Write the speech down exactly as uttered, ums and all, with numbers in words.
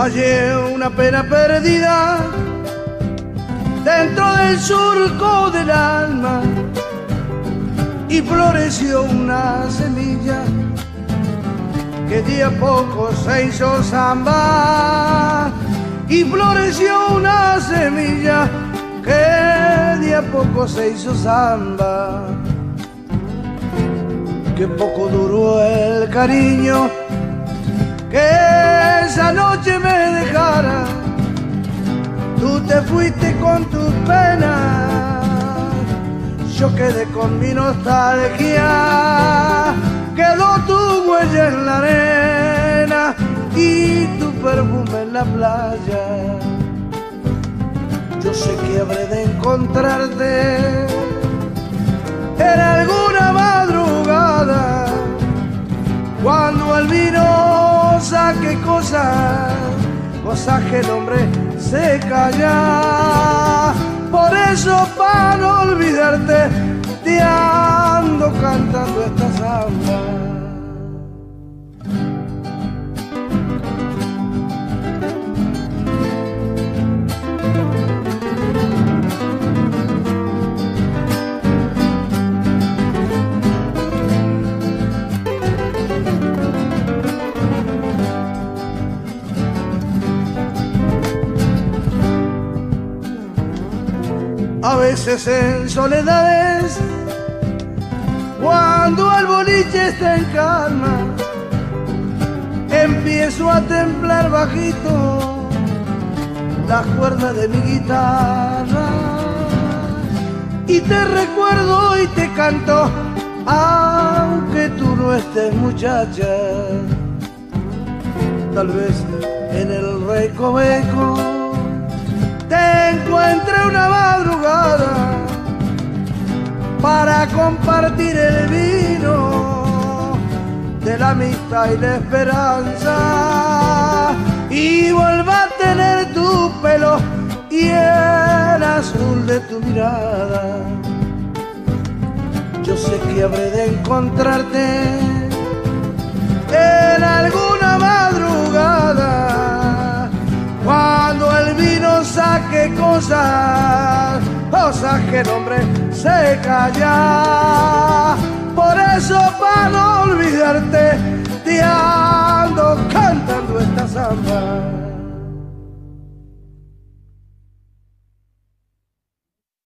Hallé una pena perdida dentro del surco del alma y floreció una semilla que de a poco se hizo samba. Y floreció una semilla que de a poco se hizo samba. Que poco duró el cariño que esa noche me dejara. Tú te fuiste con tus penas, yo quedé con mi nostalgia. Quedó tu huella en la arena y tu perfume en la playa. Yo sé que habré de encontrarte en alguna madrugada, cuando el vino saque cosas, cosas que el hombre se calla. Por eso, para no olvidarte, te ando cantando esta samba. A veces en soledades, cuando el boliche está en calma, empiezo a templar bajito las cuerdas de mi guitarra y te recuerdo y te canto, aunque tú no estés, muchacha. Tal vez en el recoveco te encuentre una madrugada para compartir el vino de la amistad y la esperanza, y vuelva a tener tu pelo y el azul de tu mirada. Yo sé que habré de encontrarte en alguna madrugada, cuando el vino saque cosas, cosas que el hombre se calla. Por eso, para no olvidarte, te ando cantando esta samba.